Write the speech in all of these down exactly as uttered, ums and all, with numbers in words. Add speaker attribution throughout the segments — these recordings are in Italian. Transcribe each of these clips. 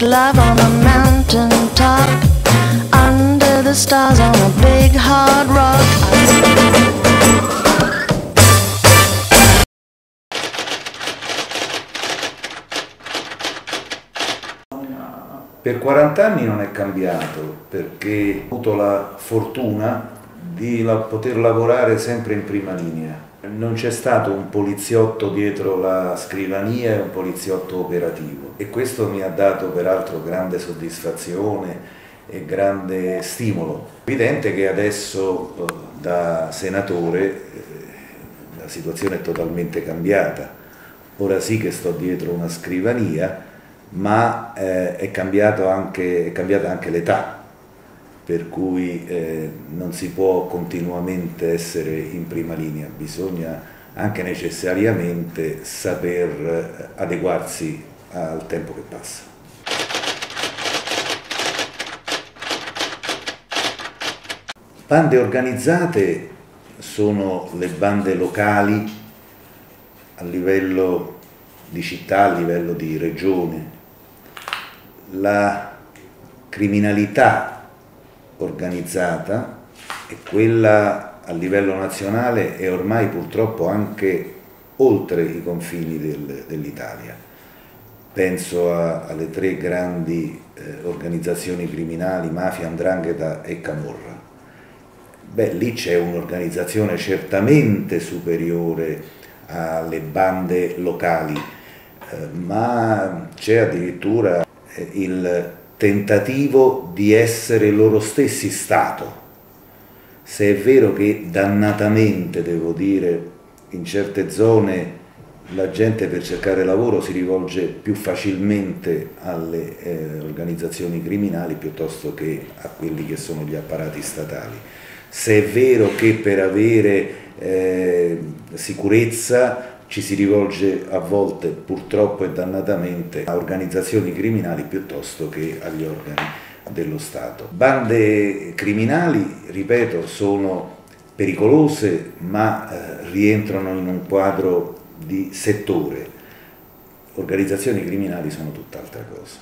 Speaker 1: love on a mountain top, under the stars on a big hard rock.
Speaker 2: Per quaranta anni non è cambiato, perché ho avuto la fortuna di poter lavorare sempre in prima linea. Non c'è stato un poliziotto dietro la scrivania e un poliziotto operativo, e questo mi ha dato peraltro grande soddisfazione e grande stimolo. È evidente che adesso da senatore la situazione è totalmente cambiata. Ora sì che sto dietro una scrivania, ma eh, è, cambiato anche, è cambiata anche l'età, per cui eh, non si può continuamente essere in prima linea, bisogna anche necessariamente saper adeguarsi al tempo che passa. Bande organizzate sono le bande locali a livello di città, a livello di regione. La criminalità organizzata e quella a livello nazionale è ormai purtroppo anche oltre i confini del, dell'Italia. Penso a, alle tre grandi eh, organizzazioni criminali, mafia, 'ndrangheta e camorra. Beh, lì c'è un'organizzazione certamente superiore alle bande locali, eh, ma c'è addirittura eh, il tentativo di essere loro stessi Stato. Se è vero che dannatamente, devo dire, in certe zone la gente per cercare lavoro si rivolge più facilmente alle eh, organizzazioni criminali piuttosto che a quelli che sono gli apparati statali. Se è vero che per avere eh, sicurezza ci si rivolge a volte, purtroppo e dannatamente, a organizzazioni criminali piuttosto che agli organi dello Stato. Bande criminali, ripeto, sono pericolose, ma eh, rientrano in un quadro di settore. Organizzazioni criminali sono tutt'altra cosa.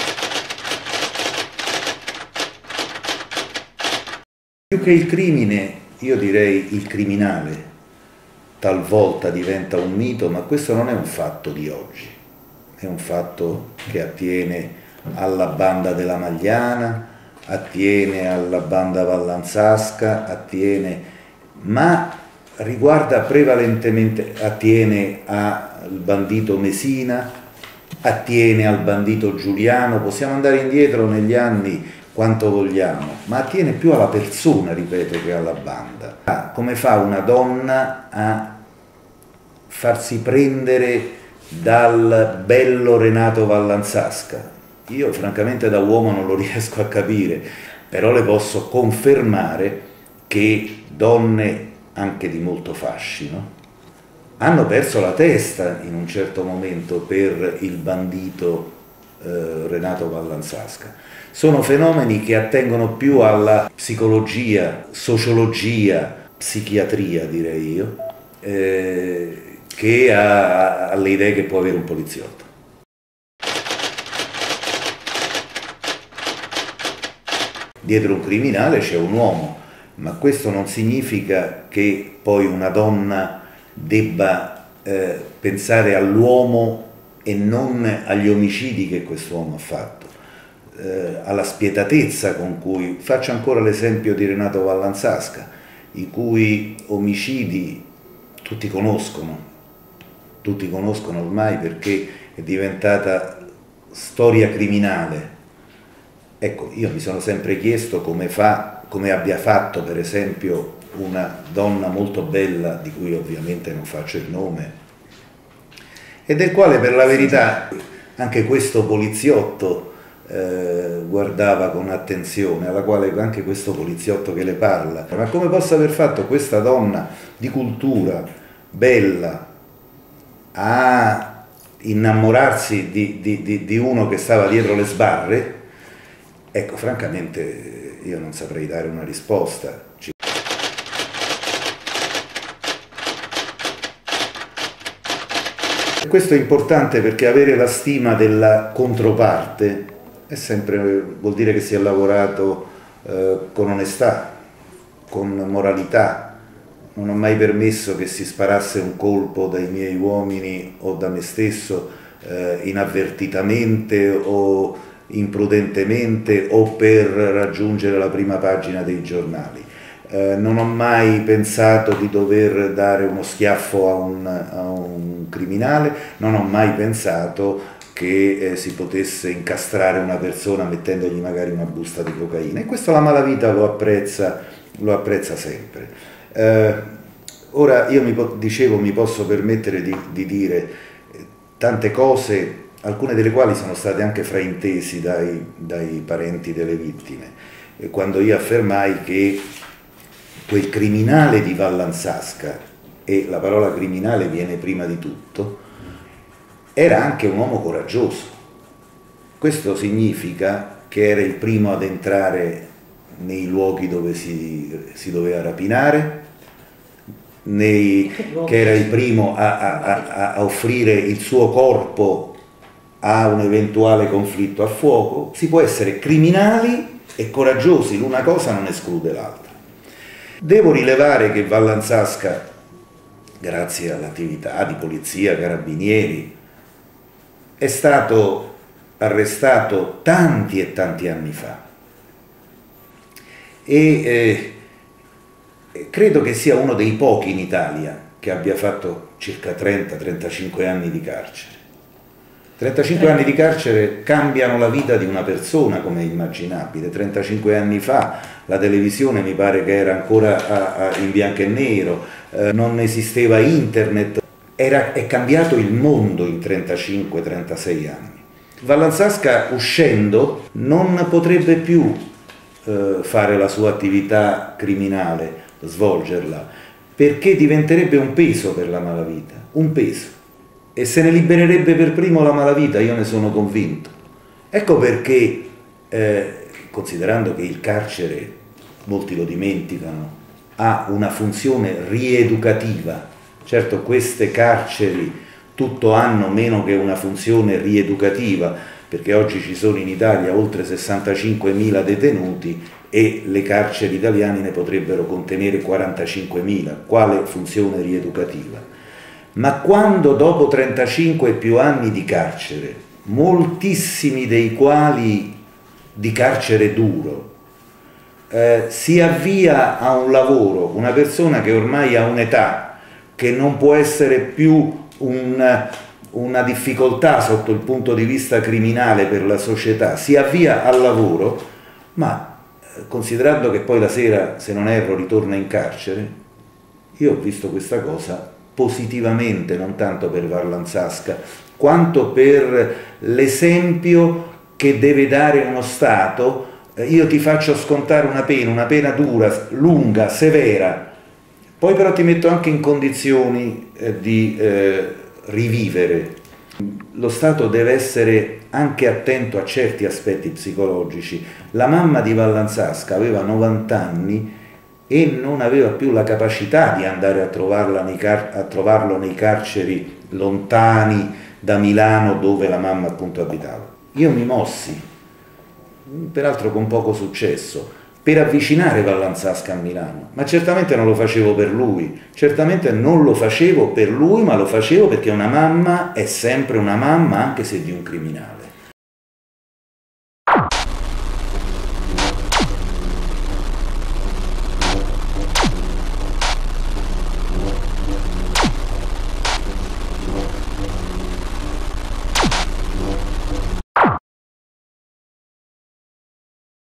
Speaker 2: Più che il crimine, io direi il criminale. Talvolta diventa un mito, ma questo non è un fatto di oggi, è un fatto che attiene alla banda della Magliana, attiene alla banda vallanzasca, attiene, ma riguarda prevalentemente, attiene al bandito Mesina, attiene al bandito Giuliano, possiamo andare indietro negli anni quanto vogliamo, ma attiene più alla persona, ripeto, che alla banda. Come fa una donna a farsi prendere dal bello Renato Vallanzasca? Io francamente da uomo non lo riesco a capire, però le posso confermare che donne anche di molto fascino hanno perso la testa in un certo momento per il bandito eh, Renato Vallanzasca. Sono fenomeni che attengono più alla psicologia, sociologia, psichiatria direi io, eh, che a, alle idee che può avere un poliziotto. Dietro un criminale c'è un uomo, ma questo non significa che poi una donna debba eh, pensare all'uomo e non agli omicidi che quest'uomo ha fatto, eh, alla spietatezza con cui, faccio ancora l'esempio di Renato Vallanzasca, i cui omicidi tutti conoscono, tutti conoscono ormai perché è diventata storia criminale. Ecco, io mi sono sempre chiesto come, fa, come abbia fatto per esempio una donna molto bella, di cui ovviamente non faccio il nome, e del quale per la verità anche questo poliziotto eh, guardava con attenzione, alla quale anche questo poliziotto che le parla. Ma come possa aver fatto questa donna di cultura, bella, a innamorarsi di, di, di, di uno che stava dietro le sbarre? Ecco, francamente io non saprei dare una risposta. Questo è importante perché avere la stima della controparte è sempre, vuol dire che si è lavorato eh, con onestà, con moralità. Non ho mai permesso che si sparasse un colpo dai miei uomini o da me stesso eh, inavvertitamente o imprudentemente o per raggiungere la prima pagina dei giornali. Eh, non ho mai pensato di dover dare uno schiaffo a un, a un criminale, non ho mai pensato che eh, si potesse incastrare una persona mettendogli magari una busta di cocaina, e questo la malavita lo apprezza, lo apprezza sempre. Eh, ora io mi dicevo, mi posso permettere di, di dire tante cose, alcune delle quali sono state anche fraintesi dai, dai parenti delle vittime, e quando io affermai che quel criminale di Vallanzasca, e la parola criminale viene prima di tutto, era anche un uomo coraggioso. Questo significa che era il primo ad entrare nei luoghi dove si, si doveva rapinare, nei, che era il primo a, a, a, a offrire il suo corpo a un eventuale conflitto a fuoco. Si può essere criminali e coraggiosi, l'una cosa non esclude l'altra. Devo rilevare che Vallanzasca, grazie all'attività di polizia, carabinieri, è stato arrestato tanti e tanti anni fa, e eh, credo che sia uno dei pochi in Italia che abbia fatto circa trenta trentacinque anni di carcere. trentacinque anni di carcere cambiano la vita di una persona, come è immaginabile. trentacinque anni fa la televisione mi pare che era ancora a, a, in bianco e nero, eh, non esisteva internet, era, è cambiato il mondo in trentacinque trentasei anni. Vallanzasca, uscendo, non potrebbe più eh, fare la sua attività criminale, svolgerla, perché diventerebbe un peso per la malavita, un peso. E se ne libererebbe per primo la malavita, io ne sono convinto. Ecco perché, eh, considerando che il carcere, molti lo dimenticano, ha una funzione rieducativa, certo queste carceri tutto hanno meno che una funzione rieducativa, perché oggi ci sono in Italia oltre sessantacinquemila detenuti e le carceri italiane ne potrebbero contenere quarantacinquemila. Quale funzione rieducativa? Ma quando dopo trentacinque e più anni di carcere, moltissimi dei quali di carcere duro, eh, si avvia a un lavoro, una persona che ormai ha un'età, che non può essere più un, una difficoltà sotto il punto di vista criminale per la società, si avvia al lavoro, ma eh, considerando che poi la sera, se non erro, ritorna in carcere, io ho visto questa cosa positivamente, non tanto per Vallanzasca, quanto per l'esempio che deve dare uno Stato. Io ti faccio scontare una pena, una pena dura, lunga, severa, poi però ti metto anche in condizioni eh, di eh, rivivere. Lo Stato deve essere anche attento a certi aspetti psicologici. La mamma di Vallanzasca aveva novanta anni e non aveva più la capacità di andare a, trovarla nei car a trovarlo nei carceri lontani da Milano, dove la mamma appunto abitava. Io mi mossi, peraltro con poco successo, per avvicinare Vallanzasca a Milano, ma certamente non lo facevo per lui, certamente non lo facevo per lui, ma lo facevo perché una mamma è sempre una mamma, anche se di un criminale.